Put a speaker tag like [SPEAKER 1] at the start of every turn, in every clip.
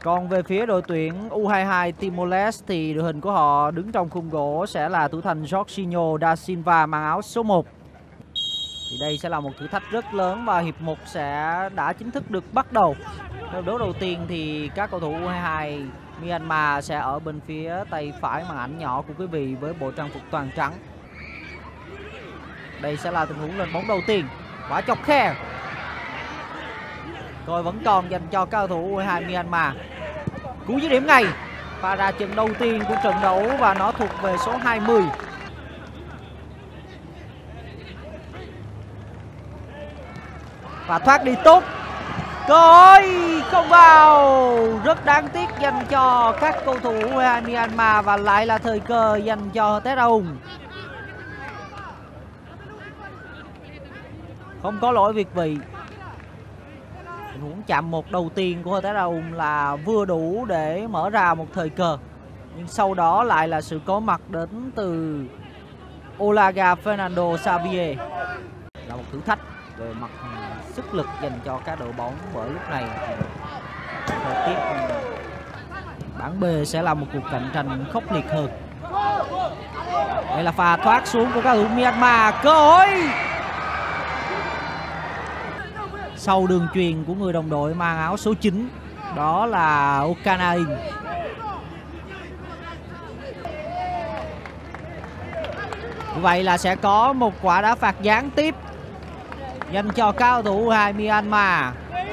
[SPEAKER 1] Còn về phía đội tuyển U22 Timor-Leste thì đội hình của họ đứng trong khung gỗ sẽ là thủ thành Jorginho da Silva mang áo số 1. Thì đây sẽ là một thử thách rất lớn và hiệp 1 sẽ đã chính thức được bắt đầu. Trận đấu đầu tiên thì các cầu thủ U22 Myanmar sẽ ở bên phía tay phải màn ảnh nhỏ của quý vị với bộ trang phục toàn trắng. Đây sẽ là tình huống lên bóng đầu tiên. Quả chọc khe. Rồi vẫn còn dành cho các cầu thủ U22 Myanmar. Cú dứt điểm ngay. Pha ra trận đầu tiên của trận đấu và nó thuộc về số 20. Và thoát đi tốt. Cơ hội không vào. Rất đáng tiếc dành cho các cầu thủ U22 Myanmar và lại là thời cơ dành cho Teraung. Không có lỗi việt vị. Tình huống chạm một đầu tiên của Teraung là vừa đủ để mở ra một thời cơ. Nhưng sau đó lại là sự có mặt đến từ Olaga Fernando Xavier. Là một thử thách về mặt sức lực dành cho các đội bóng bởi lúc này thời tiết bảng B sẽ là một cuộc cạnh tranh khốc liệt hơn. Đây là pha thoát xuống của các cầu thủ Myanmar. Cơ hội sau đường chuyền của người đồng đội mang áo số 9, đó là Okanain. Vậy là sẽ có một quả đá phạt gián tiếp dành cho cao thủ U22 Myanmar.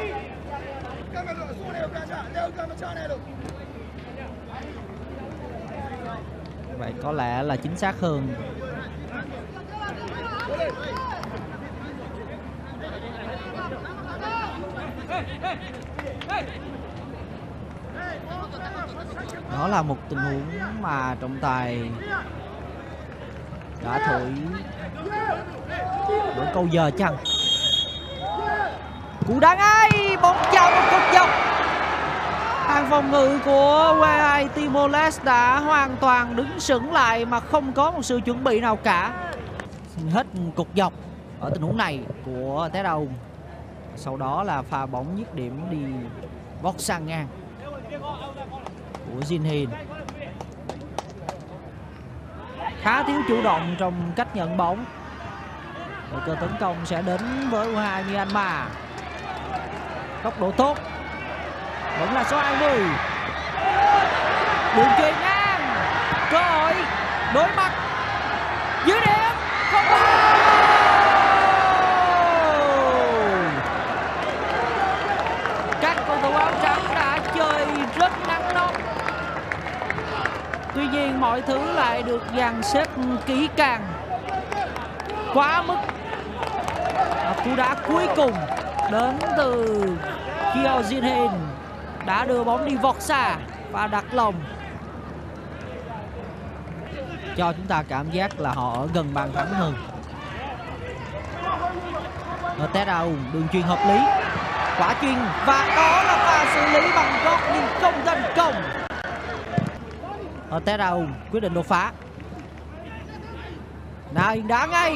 [SPEAKER 1] Vậy có lẽ là chính xác hơn. Đó là một tình huống mà trọng tài đã thổi một câu giờ chăng. Cú đá ngay, bóng chào một cột dọc. Hàng phòng ngự của U22 Timor-Leste đã hoàn toàn đứng sững lại mà không có một sự chuẩn bị nào cả. Hết cột dọc ở tình huống này của Teraung. Sau đó là pha bóng dứt điểm đi vót sang ngang của Jinhin. Khá thiếu chủ động trong cách nhận bóng. Thời cơ tấn công sẽ đến với U22 Myanmar. Tốc độ tốt. Vẫn là số 20. Đường chuyền ngang. Cơ hội đối mặt. Dưới điểm. Không vào. Các cầu thủ áo trắng đã chơi rất năng động. Tuy nhiên mọi thứ lại được dàn xếp kỹ càng. Quá mức. Cú đá cuối cùng đến từ Kiao Jinhin đã đưa bóng đi vọt xa và đặt lồng, cho chúng ta cảm giác là họ ở gần bàn thắng hơn. Teraung đường chuyền hợp lý, quả chuyền và đó là pha xử lý bằng gót nhưng không thành công. Teraung quyết định đột phá. Nain đá ngay.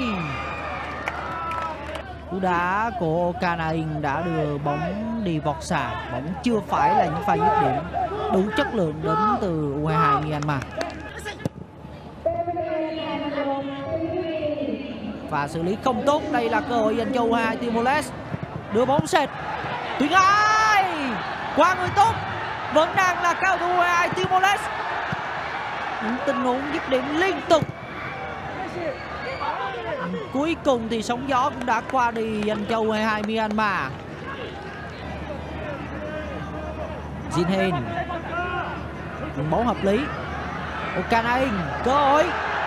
[SPEAKER 1] Cú đá của Okanain đã đưa bóng đi vọt xa. Bóng chưa phải là những pha dứt điểm đủ chất lượng đến từ U22 Myanmar. Và xử lý không tốt. Đây là cơ hội dành cho U22 Timor-Leste. Đưa bóng sệt. Tuyến ai qua người tốt. Vẫn đang là cao thủ U22 Timor-Leste. Những tình huống dứt điểm liên tục. Cuối cùng thì sóng gió cũng đã qua đi dành cho U22 Myanmar. Jinhin đường bóng hợp lý. Okanain cơ hội.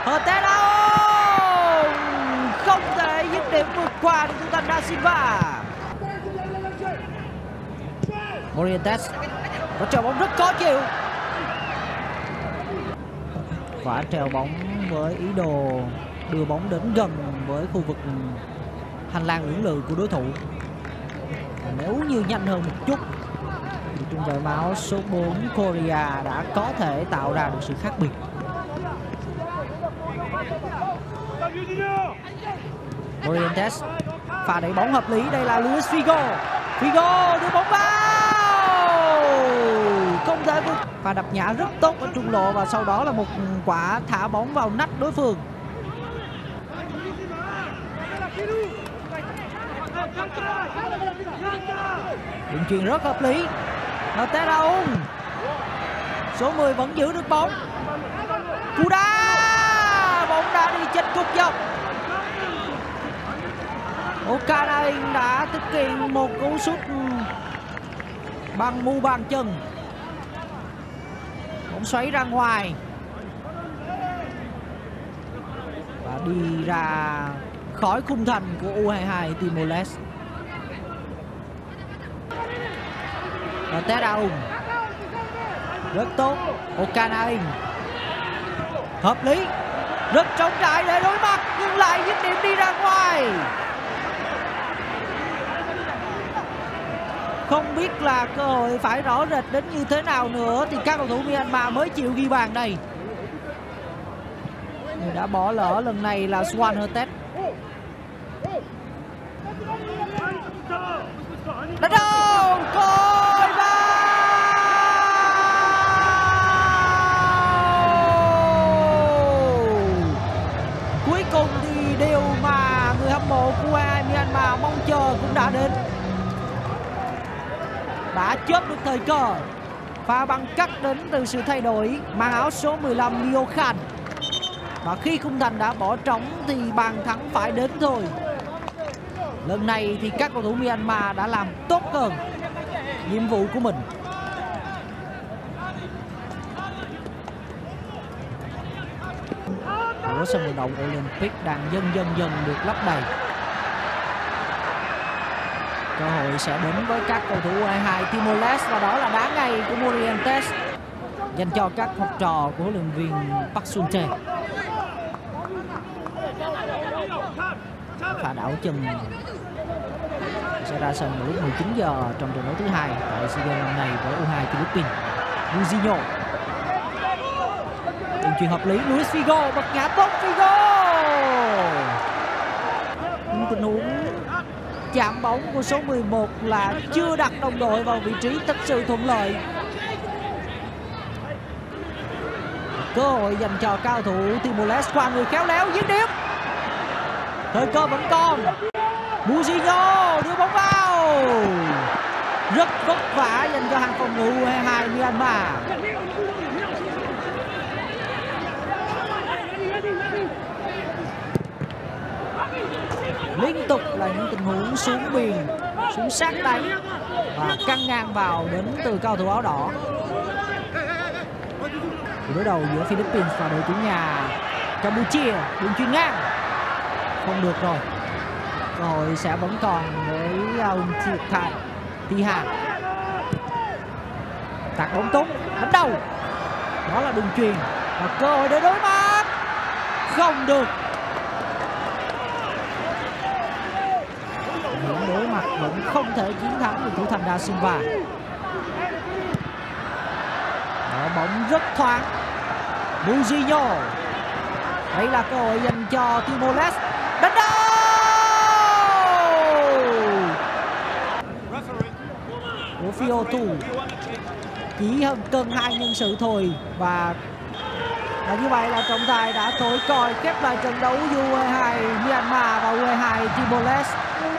[SPEAKER 1] Teraung không thể dứt điểm vượt qua được thủ thành Da Silva. Morientes có treo bóng rất khó chịu. Quả treo bóng với ý đồ đưa bóng đến gần với khu vực hành lang lưỡng lự của đối thủ. Nếu như nhanh hơn một chút thì trung vệ máu số 4 Korea đã có thể tạo ra được sự khác biệt. Morientes pha đẩy bóng hợp lý. Đây là Luis Figo. Figo đưa bóng vào. không thể vượt. Và đập nhã rất tốt ở trung lộ và sau đó là một quả thả bóng vào nách đối phương. Đường chuyền rất hợp lý. Tê Raung. Số 10 vẫn giữ được bóng. Cú đá, bóng đã đi chệch cục dọc. Okanain đã thực hiện một cú sút bằng mu bàn chân. Bóng xoáy ra ngoài và đi ra khỏi khung thành của U22 Timor-Leste. Và Tê Raung rất tốt. Okanain hợp lý, rất trống trải để đối mặt nhưng lại dứt điểm đi ra ngoài. Không biết là cơ hội phải rõ rệt đến như thế nào nữa thì các cầu thủ Myanmar mới chịu ghi bàn đây. Người đã bỏ lỡ lần này là Swan Hertet. Đánh đâu, coi vào. Cuối cùng thì điều mà người hâm mộ của U22 Myanmar mong chờ cũng đã đến. Đã chớp được thời cơ. Pha băng cắt đến từ sự thay đổi mang áo số 15 Leo Khan. Và khi khung thành đã bỏ trống thì bàn thắng phải đến thôi. Lần này thì các cầu thủ Myanmar đã làm tốt hơn nhiệm vụ của mình. Của sân vận động Olympic đang dần được lấp đầy. Cơ hội sẽ đến với các cầu thủ U22 Timor-Leste và đó là đá ngay của Morientes dành cho các học trò của huấn luyện viên Park Sun-tae. Pha đảo chân sẽ ra sân vào lúc 19 giờ trong trận đấu thứ hai tại SEA Games năm nay với U22 Philippines. Mujinho. Đường chuyền hợp lý, Luis Figo bật nhả tốt. Figo. Nhưng tình huống chạm bóng của số 11 là chưa đặt đồng đội vào vị trí thật sự thuận lợi. Cơ hội dành cho cao thủ Timor-Leste qua người khéo léo dứt điểm. Thời cơ vẫn còn. Mujinho đưa bóng vào. Rất vất vả dành cho hàng phòng ngự U22 Myanmar. Liên tục là những tình huống xuống biên, xuống sát đánh và căng ngang vào đến từ cao thủ áo đỏ. Đối đầu giữa Philippines và đội chủ nhà Campuchia. Đường chuyền ngang không được rồi. Cơ hội sẽ vẫn còn với Aung Thi Hà. Tạt bóng tốt, đánh đầu. Đó là đường chuyền và cơ hội để đối mặt. Không được. Những đối mặt vẫn không thể chiến thắng được thủ thành Da Silva. Đó, bóng rất thoáng. Mujinho. Đây là cơ hội dành cho Timor-Leste. Đánh đâu. Của Fiotu. Chỉ hơn cân 2 nhân sự thôi. Và như vậy là trọng tài đã thổi còi khép lại trận đấu U22 Myanmar và U22 Timor-Leste.